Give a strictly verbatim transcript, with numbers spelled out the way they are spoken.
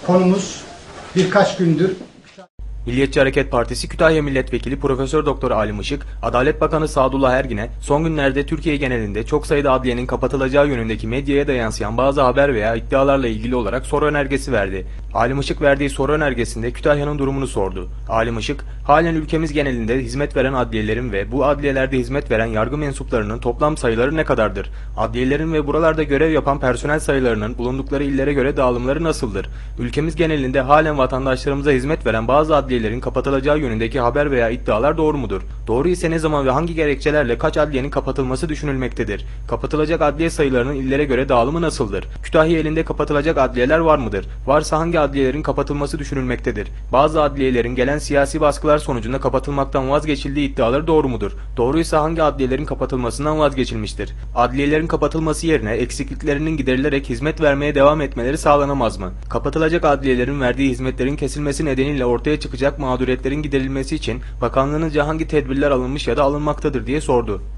Konumuz birkaç gündür Milliyetçi Hareket Partisi Kütahya Milletvekili Profesör Doktor Ali Mışık, Adalet Bakanı Sadullah Ergin'e son günlerde Türkiye genelinde çok sayıda adliyenin kapatılacağı yönündeki medyaya da yansıyan bazı haber veya iddialarla ilgili olarak soru önergesi verdi. Ali Mışık verdiği soru önergesinde Kütahya'nın durumunu sordu. Ali Mışık, halen ülkemiz genelinde hizmet veren adliyelerin ve bu adliyelerde hizmet veren yargı mensuplarının toplam sayıları ne kadardır? Adliyelerin ve buralarda görev yapan personel sayılarının bulundukları illere göre dağılımları nasıldır? Ülkemiz genelinde halen vatandaşlarımıza hizmet veren bazı adliyelerin kapatılacağı yönündeki haber veya iddialar doğru mudur? Doğru ise ne zaman ve hangi gerekçelerle kaç adliyenin kapatılması düşünülmektedir? Kapatılacak adliye sayılarının illere göre dağılımı nasıldır? Kütahya elinde kapatılacak adliyeler var mıdır? Varsa hangi adliyelerin kapatılması düşünülmektedir? Bazı adliyelerin gelen siyasi baskılar sonucunda kapatılmaktan vazgeçildiği iddiaları doğru mudur? Doğruysa hangi adliyelerin kapatılmasından vazgeçilmiştir? Adliyelerin kapatılması yerine eksikliklerinin giderilerek hizmet vermeye devam etmeleri sağlanamaz mı? Kapatılacak adliyelerin verdiği hizmetlerin kesilmesi nedeniyle ortaya çıkacak mağduriyetlerin giderilmesi için bakanlığınca hangi tedbirler alınmış ya da alınmaktadır diye sordu.